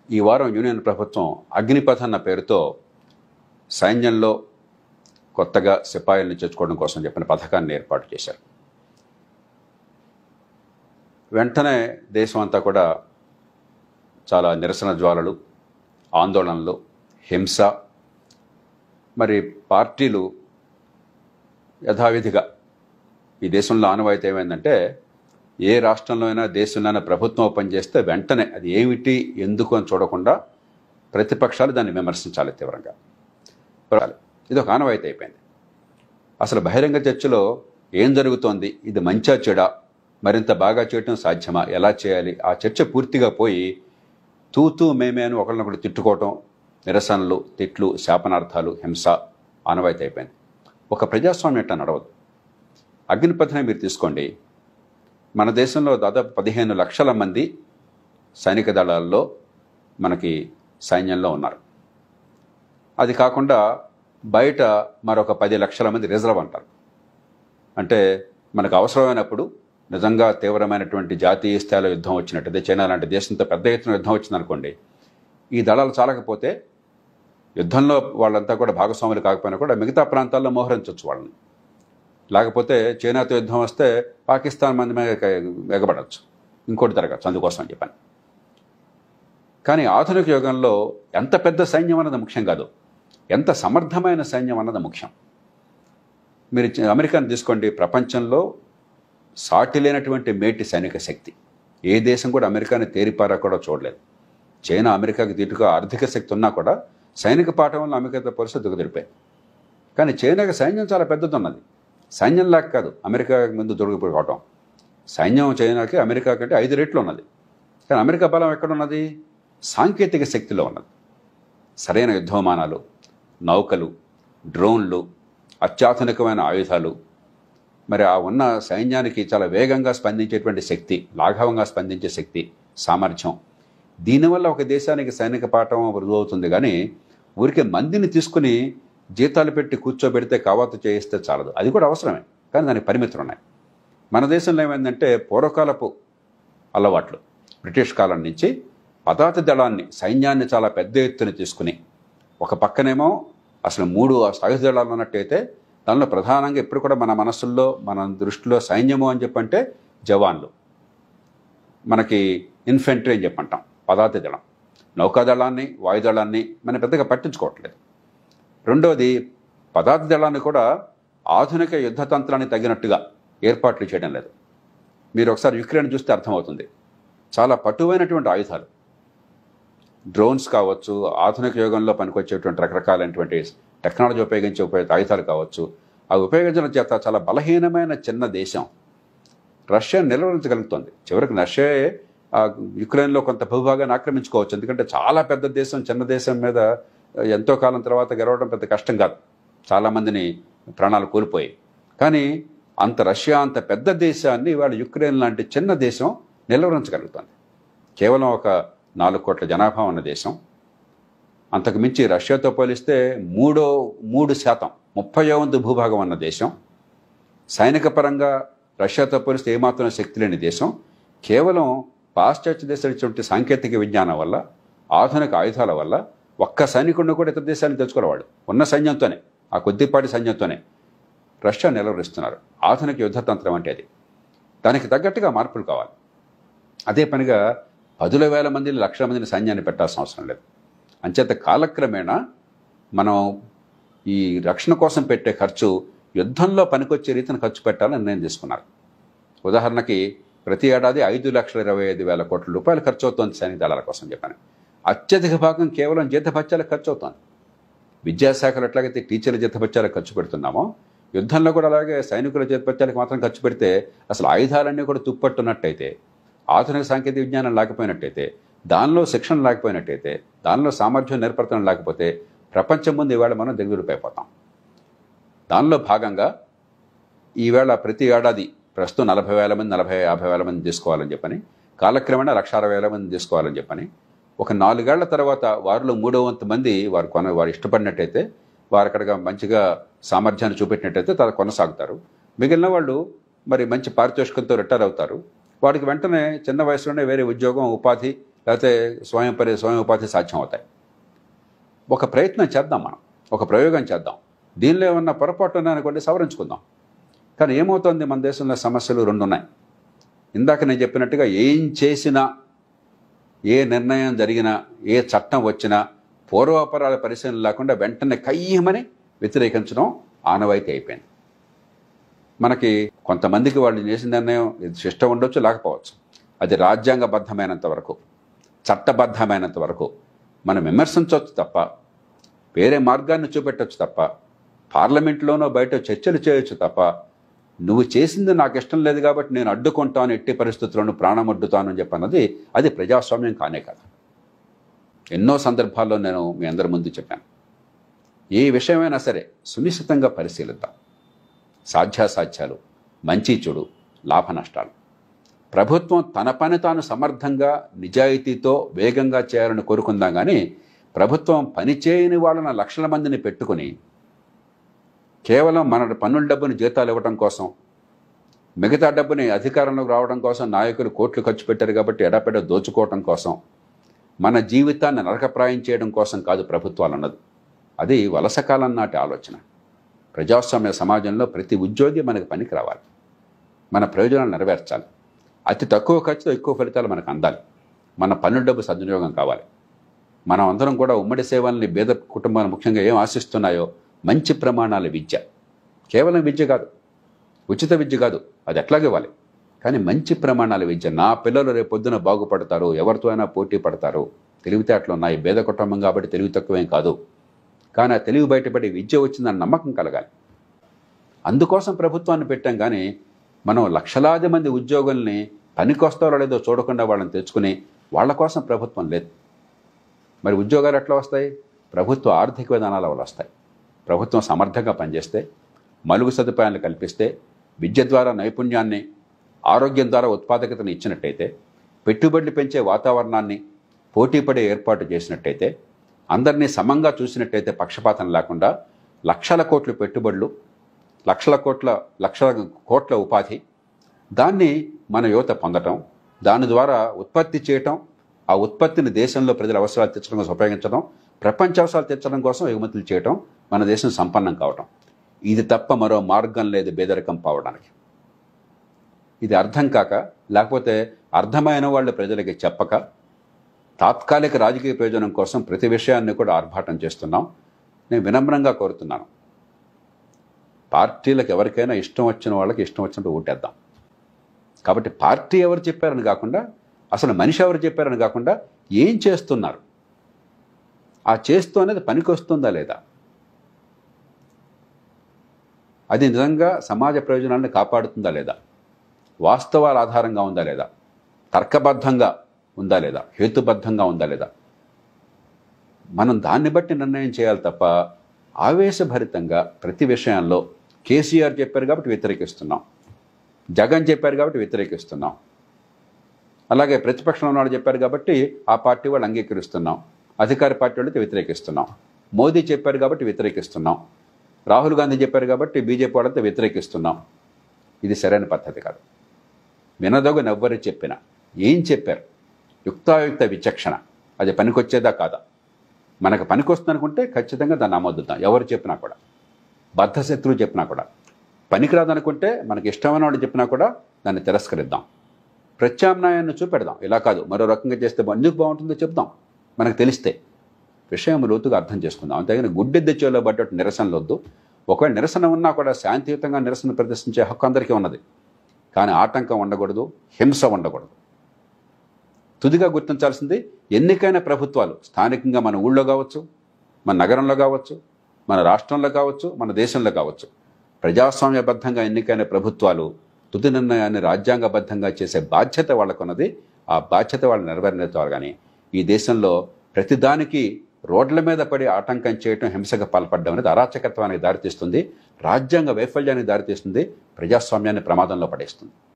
ఈ వారం యూనియన్ ప్రభుత్వం అగ్నిపథ్ అన్న పేరుతో సైన్యంలో కొత్తగా సిపాయిల్ని చేర్చుకోవడం కోసం చెప్పిన పథకాన్ని ఏర్పాటు చేశారు. వెంటనే దేశం అంతా కూడా చాలా నిరసన జ్వాలలు, ఆందోళనలు, హింస, మరి పార్టీలు యథావిధిగా ఈ దేశంలో ఆనవాయితీ ఏమైందంటే ఏ రాష్ట్రంలో అయినా దేశంలో అయినా ప్రభుత్వం పనిచేస్తే వెంటనే అది ఏమిటి ఎందుకు అని చూడకుండా ప్రతిపక్షాలు దాన్ని విమర్శించాలి తీవ్రంగా. ఇది ఒక ఆనవాయితీ అయిపోయింది. అసలు బహిరంగ చర్చలో ఏం జరుగుతోంది, ఇది మంచా చెడా, మరింత బాగా చేయటం సాధ్యమా, ఎలా చేయాలి, ఆ చర్చ పూర్తిగా పోయి తూతూ మేమే అని ఒకరినొకరు తిట్టుకోవటం, నిరసనలు, తిట్లు, శాపనార్థాలు, హింస ఆనవాయితీ అయిపోయింది. ఒక ప్రజాస్వామ్యం ఎట్లా నడవదు. అగ్నిపథ్ని మీరు తీసుకోండి. మన దేశంలో దాదాపు 15 లక్షల మంది సైనిక దళాల్లో మనకి సైన్యంలో ఉన్నారు. అది కాకుండా బయట మరొక 10 లక్షల మంది రిజర్వ్ అంటారు. అంటే మనకు అవసరమైనప్పుడు నిజంగా తీవ్రమైనటువంటి జాతీయ స్థాయిలో యుద్ధం వచ్చినట్టు, చైనా లాంటి దేశంతో పెద్ద ఎత్తున యుద్ధం వచ్చిందనుకోండి, ఈ దళాలు చాలకపోతే యుద్ధంలో వాళ్ళంతా కూడా భాగస్వాములు కాకపోయినా కూడా మిగతా ప్రాంతాల్లో మోహరించవచ్చు వాళ్ళని. లేకపోతే చైనాతో యుద్ధం వస్తే పాకిస్తాన్ మంది మీద ఎగబడవచ్చు, ఇంకోటి జరగచ్చు, అందుకోసం అని చెప్పాను. కానీ ఆధునిక యుగంలో ఎంత పెద్ద సైన్యం అన్నది ముఖ్యం కాదు, ఎంత సమర్థమైన సైన్యం అన్నది ముఖ్యం. మీరు అమెరికాను తీసుకోండి. ప్రపంచంలో సాటి లేనటువంటి మేటి సైనిక శక్తి. ఏ దేశం కూడా అమెరికాని తేరిపారా కూడా చూడలేదు. చైనా అమెరికాకి దీటుగా ఆర్థిక శక్తి ఉన్నా కూడా సైనిక పాఠం వల్ల అమెరికాతో పరిస్థితి దిగదిరిపోయింది. కానీ చైనాకి సైన్యం చాలా పెద్దది ఉన్నది. సైన్యం లాగా కాదు అమెరికా ముందు దొరికిపోవటం. సైన్యం చైనాకి అమెరికా కంటే 5 రెట్లు ఉన్నది. కానీ అమెరికా బలం ఎక్కడున్నది? సాంకేతిక శక్తిలో ఉన్నది. సరైన యుద్ధ విమానాలు, నౌకలు, డ్రోన్లు, అత్యాధునికమైన ఆయుధాలు, మరి ఆ ఉన్న సైన్యానికి చాలా వేగంగా స్పందించేటువంటి శక్తి, లాఘవంగా స్పందించే శక్తి, సామర్థ్యం. దీనివల్ల ఒక దేశానికి సైనిక పాఠం వృధు అవుతుంది. కానీ ఊరికే మందిని తీసుకుని జీతాలు పెట్టి కూర్చోబెడితే కవాతు చేయిస్తే చాలదు. అది కూడా అవసరమే, కానీ దానికి పరిమితులు ఉన్నాయి. మన దేశంలో ఏమైందంటే పూర్వకాలపు అలవాట్లు, బ్రిటిష్ కాలం నుంచి పదాతి దళాన్ని, సైన్యాన్ని చాలా పెద్ద ఎత్తున తీసుకుని ఒక పక్కనేమో అసలు 3 సాయుధ దళాలు ఉన్నట్టయితే దానిలో ప్రధానంగా ఎప్పుడు కూడా మన మనసుల్లో, మన దృష్టిలో సైన్యము అని చెప్పంటే జవాన్లు, మనకి ఇన్ఫెంట్రీ అని చెప్పంటాం, పదాతి దళం. నౌకాదళాన్ని, వాయుదళాన్ని మనం పెద్దగా పట్టించుకోవట్లేదు. రెండవది, పదాతి దళాన్ని కూడా ఆధునిక యుద్ధ తంత్రానికి తగినట్టుగా ఏర్పాట్లు చేయడం లేదు. మీరు ఒకసారి యుక్రెయిన్ చూస్తే అర్థమవుతుంది. చాలా పటువైనటువంటి ఆయుధాలు, డ్రోన్స్ కావచ్చు, ఆధునిక యుగంలో పనికొచ్చేటువంటి రకరకాలైనటువంటి టెక్నాలజీ ఉపయోగించే ఆయుధాలు కావచ్చు, అవి ఉపయోగించడం చేత చాలా బలహీనమైన చిన్న దేశం రష్యా నిలవరించగలుగుతుంది. చివరికి రష్యా యుక్రెయిన్లో కొంత భూభాగాన్ని ఆక్రమించుకోవచ్చు. ఎందుకంటే చాలా పెద్ద దేశం చిన్న దేశం మీద ఎంతో కాలం తర్వాత గెలవడం పెద్ద కష్టం కాదు. చాలామందిని ప్రాణాలు కోల్పోయి. కానీ రష్యా అంత పెద్ద దేశాన్ని ఇవాళ యుక్రెయిన్ లాంటి చిన్న దేశం నిలవరించగలుగుతుంది. కేవలం ఒక 4 కోట్ల జనాభా ఉన్న దేశం. అంతకు మించి రష్యాతో పోలిస్తే 3% 30వ వంతు భూభాగం ఉన్న దేశం. సైనిక పరంగా రష్యాతో పోలిస్తే ఏమాత్రం శక్తి లేని దేశం. కేవలం పాశ్చాత్య దేశాల సాంకేతిక విజ్ఞానం వల్ల, ఆధునిక ఆయుధాల వల్ల ఒక్క సైనికుడిని కూడా ఇతర దేశాలను తెచ్చుకునేవాడు. ఉన్న సైన్యంతోనే, ఆ కొద్దిపాటి సైన్యంతోనే రష్యా నిలవరిస్తున్నారు. ఆధునిక యుద్ధతంత్రం అంటే అది. దానికి తగ్గట్టుగా మార్పులు కావాలి. అదే పనిగా 10,000 మందిని, లక్షల మందిని సైన్యాన్ని పెట్టాల్సిన అవసరం లేదు. అంచేత కాలక్రమేణా మనం ఈ రక్షణ కోసం పెట్టే ఖర్చు యుద్ధంలో పనికొచ్చే రీతిని ఖర్చు పెట్టాలని నిర్ణయం తీసుకున్నారు. ఉదాహరణకి ప్రతి ఏడాది 5,25,000 కోట్ల రూపాయలు ఖర్చు అవుతుంది సైనిక దళాల కోసం చెప్పాను. అత్యధిక భాగం కేవలం జీతభత్యాలకు ఖర్చు అవుతుంది. విద్యాశాఖలో ఎట్లాగైతే టీచర్ల జీతభత్యాలకు ఖర్చు పెడుతున్నామో, యుద్ధంలో కూడా అలాగే సైనికుల జీతభత్యాలకు మాత్రం ఖర్చు పెడితే అసలు ఆయుధాలన్నీ కూడా తుప్పట్టున్నట్టయితే, ఆధునిక సాంకేతిక విజ్ఞానం లేకపోయినట్టయితే, దానిలో శిక్షణ లేకపోయినట్టయితే, దానిలో సామర్థ్యం నేర్పడతనం లేకపోతే ప్రపంచం ముందు ఈవేళ మనం దిగులుపైపోతాం. దానిలో భాగంగా ఈవేళ ప్రతి ఏడాది ప్రస్తుతం 40,000 మంది, 50,000 మంది తీసుకోవాలని చెప్పని, కాలక్రమేణా 1,60,000 మంది తీసుకోవాలని చెప్పని, ఒక 4 ఏళ్ల తర్వాత వారిలో 3వ వంతు మంది వారు ఇష్టపడినట్టయితే, వారు అక్కడిగా మంచిగా సామర్థ్యాన్ని చూపెట్టినట్టయితే కొనసాగుతారు. మిగిలిన వాళ్ళు మరి మంచి పారితోషికంతో రిటైర్ అవుతారు. వాడికి వెంటనే చిన్న వయసులోనే వేరే ఉద్యోగం, ఉపాధి లేకపోతే స్వయం ఉపాధి సాధ్యం అవుతాయి. ఒక ప్రయత్నం చేద్దాం, మనం ఒక ప్రయోగం చేద్దాం. దీనిలో ఏమన్నా పొరపాటు ఉన్నాయనుకోండి, సవరించుకుందాం. కానీ ఏమవుతుంది, మన దేశంలో సమస్యలు రెండు ఉన్నాయి. ఇందాక నేను చెప్పినట్టుగా ఏం చేసినా, ఏ నిర్ణయం జరిగినా, ఏ చట్టం వచ్చినా పూర్వాపరాల పరిశీలన లేకుండా వెంటనే కయ్యమని వ్యతిరేకించడం ఆనవాయితీ అయిపోయింది. మనకి కొంతమందికి వాళ్ళు చేసిన నిర్ణయం ఇష్టం ఉండొచ్చు, లేకపోవచ్చు. అది రాజ్యాంగబద్ధమైనంత వరకు, చట్టబద్ధమైనంత వరకు మనం విమర్శించవచ్చు తప్ప, వేరే మార్గాన్ని చూపెట్టవచ్చు తప్ప, పార్లమెంట్లోనో బయట చర్చలు చేయొచ్చు తప్ప, నువ్వు చేసింది నాకు ఇష్టం లేదు కాబట్టి నేను అడ్డుకుంటాను, ఎట్టి పరిస్థితుల్లోనూ ప్రాణం అడ్డుతాను అని చెప్పన్నది అది ప్రజాస్వామ్యం కానే కాదు. ఎన్నో సందర్భాల్లో నేను మీ అందరి ముందు చెప్పాను. ఏ విషయమైనా సరే సునిశ్చితంగా పరిశీలిద్దాం. సాధ్యాసాధ్యాలు, మంచి చెడు, లాభ నష్టాలు. ప్రభుత్వం తన పని తాను సమర్థంగా, నిజాయితీతో, వేగంగా చేయాలని కోరుకుందాం. కానీ ప్రభుత్వం పనిచేయని వాళ్ళని లక్షల మందిని పెట్టుకుని కేవలం మన పన్నుల డబ్బుని జీతాలు ఇవ్వడం కోసం, మిగతా డబ్బుని అధికారంలోకి రావడం కోసం నాయకులు కోట్లు ఖర్చు పెట్టారు కాబట్టి ఎడపెడ దోచుకోవడం కోసం, మన జీవితాన్ని నరకప్రాయం చేయడం కోసం కాదు ప్రభుత్వాలు అన్నది. అది వలసకాలం నాటి ఆలోచన. ప్రజాస్వామ్య సమాజంలో ప్రతి ఉద్యోగి మనకు పనికి రావాలి, మన ప్రయోజనాలు నెరవేర్చాలి, అతి తక్కువ ఖర్చుతో ఎక్కువ ఫలితాలు మనకు అందాలి, మన పన్నుల డబ్బు సద్వినియోగం కావాలి. మనం అందరం కూడా ఉమ్మడి సేవల్ని పేద కుటుంబాలు ముఖ్యంగా ఏం ఆశిస్తున్నాయో మంచి ప్రమాణాల విద్య, కేవలం విద్య కాదు, ఉచిత విద్య కాదు, అది ఎట్లాగే ఇవ్వాలి. కానీ మంచి ప్రమాణాల విద్య. నా పిల్లలు రేపొద్దున బాగుపడతారు, ఎవరితో అయినా పోటీ పడతారు, తెలివితేటలు ఉన్నాయి, పేద కుటుంబం కాబట్టి తెలివి తక్కువేం కాదు, కానీ ఆ తెలివి బయటపడి విద్య వచ్చిందని నమ్మకం కలగాలి. అందుకోసం ప్రభుత్వాన్ని పెట్టాం. కానీ మనం లక్షలాది మంది ఉద్యోగుల్ని పనికొస్తారో లేదో చూడకుండా వాళ్ళని తెచ్చుకుని వాళ్ళ కోసం ప్రభుత్వం లేదు. మరి ఉద్యోగాలు ఎట్లా వస్తాయి? ప్రభుత్వ ఆర్థిక విధానాల వల్ల వస్తాయి. ప్రభుత్వం సమర్థంగా పనిచేస్తే, మలుగు సదుపాయాలు కల్పిస్తే, విద్య ద్వారా నైపుణ్యాన్ని, ఆరోగ్యం ద్వారా ఉత్పాదకతను ఇచ్చినట్టయితే, పెట్టుబడులు పెంచే వాతావరణాన్ని, పోటీపడే ఏర్పాటు చేసినట్టయితే, అందరినీ సమంగా చూసినట్టయితే, పక్షపాతం లేకుండా లక్షల కోట్ల పెట్టుబడులు, లక్షల కోట్ల ఉపాధి, దాన్ని మన యువత పొందటం, దాని ద్వారా ఉత్పత్తి చేయటం, ఆ ఉత్పత్తిని దేశంలో ప్రజల అవసరాలు తీర్చడం కోసం ఉపయోగించడం, ప్రపంచ అవసరాలు తీర్చడం కోసం ఎగుమతులు చేయటం, మన దేశం సంపన్నం కావటం. ఇది తప్ప మరో మార్గం లేదు పేదరికం పోవడానికి. ఇది అర్థం కాక, లేకపోతే అర్థమైన వాళ్ళు ప్రజలకి చెప్పక, తాత్కాలిక రాజకీయ ప్రయోజనం కోసం ప్రతి విషయాన్ని కూడా ఆర్భాటం చేస్తున్నాం. నేను వినమ్రంగా కోరుతున్నాను, పార్టీలకు ఎవరికైనా ఇష్టం వచ్చిన వాళ్ళకి ఇష్టం వచ్చినట్టు ఓటేద్దాం. కాబట్టి పార్టీ ఎవరు చెప్పారని కాకుండా, అసలు మనిషి ఎవరు చెప్పారని కాకుండా, ఏం చేస్తున్నారు, ఆ చేస్తూ అనేది పనికి వస్తుందా లేదా, అది నిజంగా సమాజ ప్రయోజనాలను కాపాడుతుందా లేదా, వాస్తవాల ఆధారంగా ఉందా లేదా, తర్కబద్ధంగా ఉందా లేదా, హేతుబద్ధంగా ఉందా లేదా, మనం దాన్ని బట్టి నిర్ణయం చేయాలి తప్ప ఆవేశభరితంగా ప్రతి విషయంలో కేసీఆర్ చెప్పారు కాబట్టి వ్యతిరేకిస్తున్నాం, జగన్ చెప్పారు కాబట్టి వ్యతిరేకిస్తున్నాం, అలాగే ప్రతిపక్షంలో ఉన్నాడు చెప్పారు కాబట్టి ఆ పార్టీ వాళ్ళు అంగీకరిస్తున్నాం, అధికార పార్టీ వాళ్ళకి వ్యతిరేకిస్తున్నాం, మోదీ చెప్పారు కాబట్టి వ్యతిరేకిస్తున్నాం, రాహుల్ గాంధీ చెప్పారు కాబట్టి బీజేపీ వాళ్ళతో వ్యతిరేకిస్తున్నాం. ఇది సరైన పద్ధతి కాదు. వినదగునెవ్వరు చెప్పినా, ఏం చెప్పారు, యుక్తాయుక్త విచక్షణ, అది పనికొచ్చేదా కాదా, మనకు పనికొస్తుంది అనుకుంటే ఖచ్చితంగా దాన్ని ఆమోదిద్దాం. ఎవరు చెప్పినా కూడా, బద్ధశత్రువు చెప్పినా కూడా, పనికిరాదనుకుంటే మనకి ఇష్టమైన వాళ్ళు చెప్పినా కూడా దాన్ని తిరస్కరిద్దాం. ప్రత్యామ్నాయాన్ని చూపెడదాం. ఇలా కాదు, మరో రకంగా చేస్తే ఎందుకు బాగుంటుందో చెప్దాం. మనకు తెలిస్తే విషయం లోతుగా అర్థం చేసుకుందాం. అంతేగాని గుడ్డెద్దు చేలో పడ్డట్టు నిరసనలు వద్దు. ఒకవేళ నిరసన ఉన్నా కూడా శాంతియుతంగా నిరసన ప్రదర్శించే హక్కు అందరికీ ఉన్నది. కానీ ఆటంకం ఉండకూడదు, హింస ఉండకూడదు. తుదిగా గుర్తించాల్సింది, ఎన్నికైన ప్రభుత్వాలు స్థానికంగా మన ఊళ్ళో కావచ్చు, మన నగరంలో కావచ్చు, మన రాష్ట్రంలో కావచ్చు, మన దేశంలో కావచ్చు, ప్రజాస్వామ్యబద్ధంగా ఎన్నికైన ప్రభుత్వాలు తుది నిర్ణయాన్ని రాజ్యాంగబద్ధంగా చేసే బాధ్యత వాళ్ళకున్నది. ఆ బాధ్యత వాళ్ళు నెరవేర్చాలి. కానీ ఈ దేశంలో ప్రతిదానికి రోడ్ల మీద పడి ఆటంకం చేయటం, హింసగా పాల్పడడం అనేది అరాచకత్వానికి దారితీస్తుంది, రాజ్యాంగ వైఫల్యానికి దారితీస్తుంది, ప్రజాస్వామ్యాన్ని ప్రమాదంలో పడేస్తుంది.